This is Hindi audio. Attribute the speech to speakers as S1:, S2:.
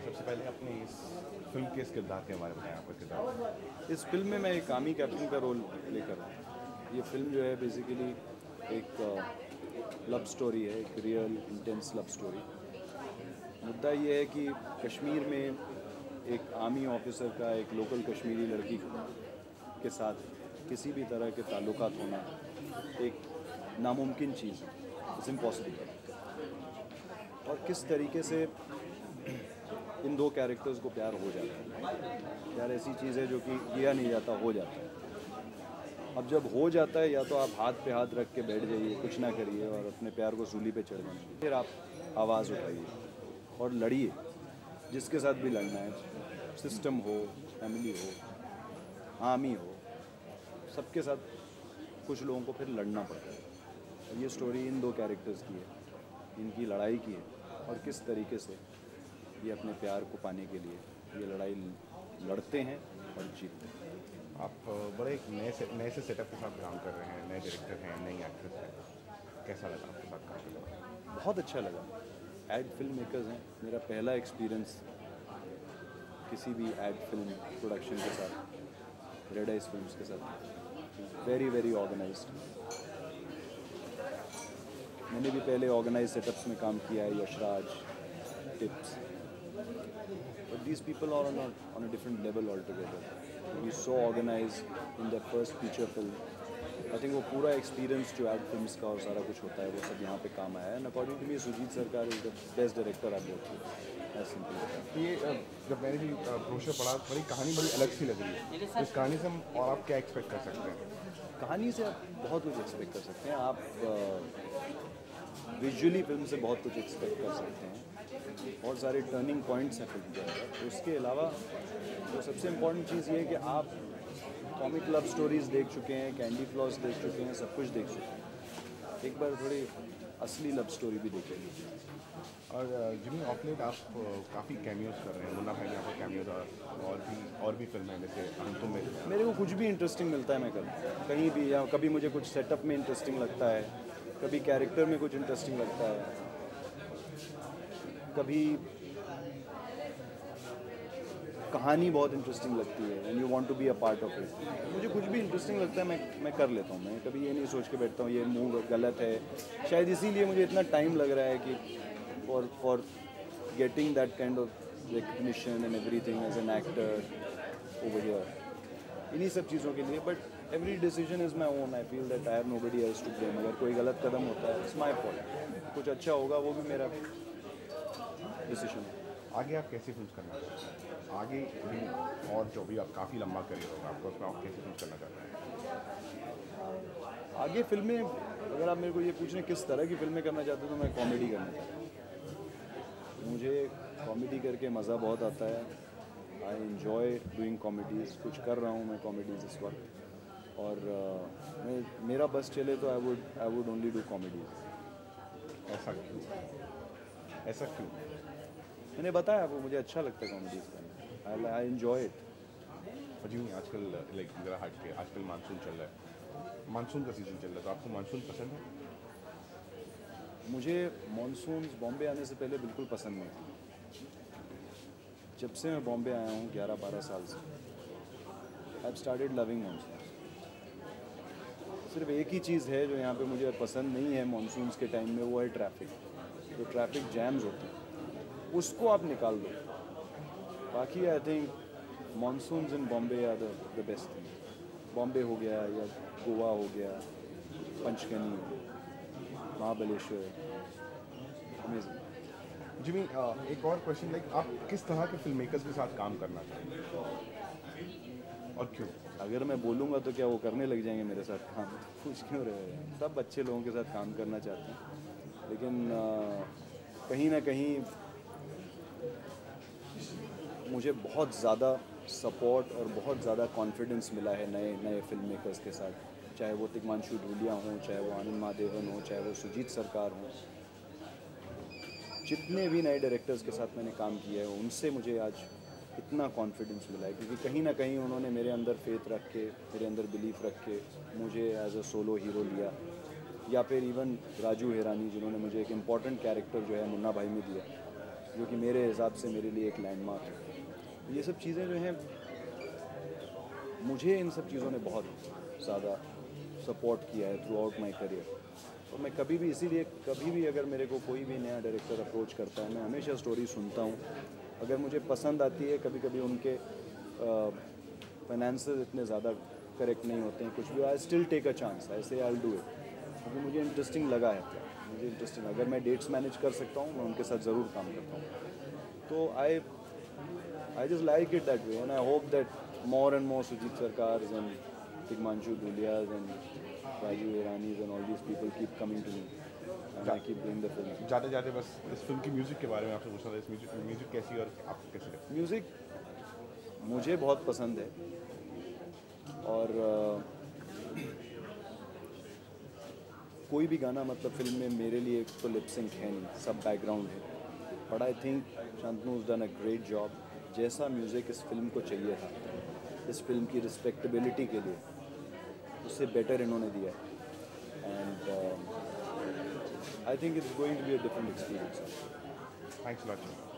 S1: सबसे पहले अपने इस फिल्म के इस किरदार के बारे में बताएं, आपका किरदार।
S2: इस फिल्म में मैं एक आर्मी कैप्टन का रोल लेकर हूँ। ये फिल्म जो है बेसिकली एक लव स्टोरी है, एक रियल इंटेंस लव स्टोरी। मुद्दा ये है कि कश्मीर में एक आर्मी ऑफिसर का एक लोकल कश्मीरी लड़की के साथ किसी भी तरह के ताल्लुकात होना एक नामुमकिन चीज़ है, इट्स इम्पॉसिबल। और किस तरीके से इन दो कैरेक्टर्स को प्यार हो जाता है। प्यार ऐसी चीज़ है जो कि किया नहीं जाता, हो जाता है। अब जब हो जाता है, या तो आप हाथ पे हाथ रख के बैठ जाइए, कुछ ना करिए और अपने प्यार को सूली पे चढ़ जाइए, फिर आप आवाज़ उठाइए और लड़िए, जिसके साथ भी लड़ना है। सिस्टम हो, फैमिली हो, आर्मी हो, सबके साथ कुछ लोगों को फिर लड़ना पड़ता है। और ये स्टोरी इन दो कैरेक्टर्स की है, इनकी लड़ाई की है, और किस तरीके से ये अपने प्यार को पाने के लिए ये लड़ाई लड़ते हैं और जीतते हैं।
S1: आप बड़े एक नए से सेटअप के साथ काम कर रहे हैं, नए डायरेक्टर हैं, नई एक्ट्रेस हैं, कैसा लगा आपके साथ काम करना?
S2: बहुत अच्छा लगा। एड फिल्म मेकर्स हैं, मेरा पहला एक्सपीरियंस किसी भी एड फिल्म प्रोडक्शन के साथ, रेड आइस फिल्म्स के साथ। Very very organized. मैंने भी पहले ऑर्गेनाइज सेटअप्स में काम किया है, Yashraj, Tips, but these people are on a different level altogether. To be so organized in their first feature film, I think वो पूरा एक्सपीरियंस जो एड फिल्म्स का और सारा कुछ होता है वो सब यहाँ पे काम आया है। And according to me Sujit Sarkar is the best director I work with, as simple.
S1: ये जब मैंने भी ब्रोशर पढ़ा, बड़ी कहानी बड़ी अलग सी लग रही है। इस कहानी से हम और आप क्या एक्सपेक्ट कर सकते हैं?
S2: कहानी से आप बहुत कुछ एक्सपेक्ट कर सकते हैं। आप विजुअली फिल्म से बहुत कुछ एक्सपेक्ट कर सकते हैं। बहुत सारे टर्निंग पॉइंट्स हैं फिल्म के अंदर। उसके अलावा तो सबसे इम्पॉर्टेंट चीज़ ये है कि आप कॉमिक लव स्टोरीज़ देख चुके हैं, कैंडी फ्लॉस देख चुके हैं, सब कुछ देख चुके हैं। एक बार थोड़ी असली लव स्टोरी भी देखेंगे।
S1: और जिन्हें ऑफ लेट आप काफ़ी कैमियोज कर रहे हैं, मुन्ना भाई ने आपको कैमियोज और भी फिल्में जैसे हम तुम में।
S2: मेरे को कुछ भी इंटरेस्टिंग मिलता है मैं कर कहीं भी, या कभी मुझे कुछ सेटअप में इंटरेस्टिंग लगता है, कभी कैरेक्टर में कुछ इंटरेस्टिंग लगता है, कभी कहानी बहुत इंटरेस्टिंग लगती है and you want to be a part of it. मुझे कुछ भी इंटरेस्टिंग लगता है मैं कर लेता हूँ। मैं कभी ये नहीं सोच के बैठता हूँ ये मूव गलत है। शायद इसीलिए मुझे इतना टाइम लग रहा है कि for getting that kind of recognition and everything as an actor over here, इन्हीं सब चीज़ों के लिए। But every decision is my own. I feel that I have nobody else to blame. अगर कोई गलत कदम होता है, इट्स माई फॉल्ट। कुछ अच्छा होगा, वो भी मेरा डिसीजन है।
S1: आगे आप कैसी फिल्म करना चाहते हैं? आगे भी और जो भी आप काफ़ी लंबा करियर होगा आपको, उसमें आप कैसी फिल्म करना चाहते हैं?
S2: आगे फिल्में, अगर आप मेरे को ये पूछने किस तरह की फिल्में करना चाहते हो, तो मैं कॉमेडी करना चाहता हूँ। मुझे कॉमेडी करके मज़ा बहुत आता है। I enjoy doing comedies. कुछ कर रहा हूँ मैं कॉमेडीज़ इस वक्त, और मेरा बस चले तो I would only do comedies.
S1: ऐसा क्यों? ऐसा क्यों?
S2: मैंने बताया आपको, मुझे अच्छा लगता है कॉमेडीज़ करना। I enjoy it.
S1: और जी आजकल लाइक ज़रा हट के, आजकल मानसून चल रहा है, मानसून का सीज़न चल रहा है, तो आपको मानसून पसंद है?
S2: मुझे मानसून बॉम्बे आने से पहले बिल्कुल पसंद नहीं थी। जब से मैं बॉम्बे आया हूँ 11-12 साल से, I have started loving monsoon. सिर्फ एक ही चीज़ है जो यहाँ पे मुझे पसंद नहीं है मानसून्स के टाइम में, वो है ट्रैफिक। जो ट्रैफिक जैम्स होते हैं उसको आप निकाल दो। बाकी I think monsoons in Bombay are the best thing. Bombay हो गया, या गोवा हो गया, पंचगनी, महाबलेश्वर, अमेजिंग।
S1: जिमी, एक और क्वेश्चन, लाइक आप किस तरह के फिल्म मेकर्स के साथ काम करना चाहेंगे और क्यों?
S2: अगर मैं बोलूँगा तो क्या वो करने लग जाएंगे मेरे साथ काम? पूछ क्यों रहे हैं? सब अच्छे लोगों के साथ काम करना चाहते हैं, लेकिन कहीं ना कहीं मुझे बहुत ज़्यादा सपोर्ट और बहुत ज़्यादा कॉन्फिडेंस मिला है नए फिल्म मेकर्स के साथ। चाहे वो तिग्मांशु धूलिया हों, चाहे वो आनंद महादेवन हो, चाहे वो सुजीत सरकार हों, जितने भी नए डायरेक्टर्स के साथ मैंने काम किया है उनसे मुझे आज इतना कॉन्फिडेंस मिला है, क्योंकि कहीं ना कहीं उन्होंने मेरे अंदर फेथ रख के, मेरे अंदर बिलीफ रख के मुझे एज अ सोलो हीरो लिया। या फिर इवन राजू हिरानी, जिन्होंने मुझे एक इम्पॉर्टेंट कैरेक्टर जो है मुन्ना भाई में दिया, जो कि मेरे हिसाब से मेरे लिए एक लैंडमार्क है। ये सब चीज़ें जो हैं, मुझे इन सब चीज़ों ने बहुत ज़्यादा सपोर्ट किया है थ्रू आउट माई करियर। और मैं कभी भी, इसीलिए कभी भी अगर मेरे को कोई भी नया डायरेक्टर अप्रोच करता है, मैं हमेशा स्टोरी सुनता हूँ। अगर मुझे पसंद आती है, कभी कभी उनके फाइनेंसेस इतने ज़्यादा करेक्ट नहीं होते हैं, कुछ भी, I still take a chance, I say I do it, क्योंकि मुझे इंटरेस्टिंग लगा है। मुझे इंटरेस्टिंग, अगर मैं डेट्स मैनेज कर सकता हूँ मैं उनके साथ ज़रूर काम करता हूँ। तो I just like it that way, and I hope that more and more Sujit Sarkars and Tigmanshu Dhulias and Raju Iranis and all these people keep coming to me and I keep doing the film.
S1: जाते जाते बस इस फिल्म की म्यूज़िक के बारे में आपसे पूछना था, इस म्यूज़िक कैसी और आपको कैसी लगती
S2: म्यूज़िक मुझे बहुत पसंद है और कोई भी गाना मतलब फिल्म में मेरे लिए तो लिपसिंक है नहीं, सब बैकग्राउंड है, but I think Shantanu has done a great job। जैसा म्यूज़िक इस फिल्म को चाहिए था, इस फिल्म की रिस्पेक्टेबिलिटी के लिए, उससे बेटर इन्होंने दिया है। And I think it's going to be a different experience.
S1: है? Thanks lot.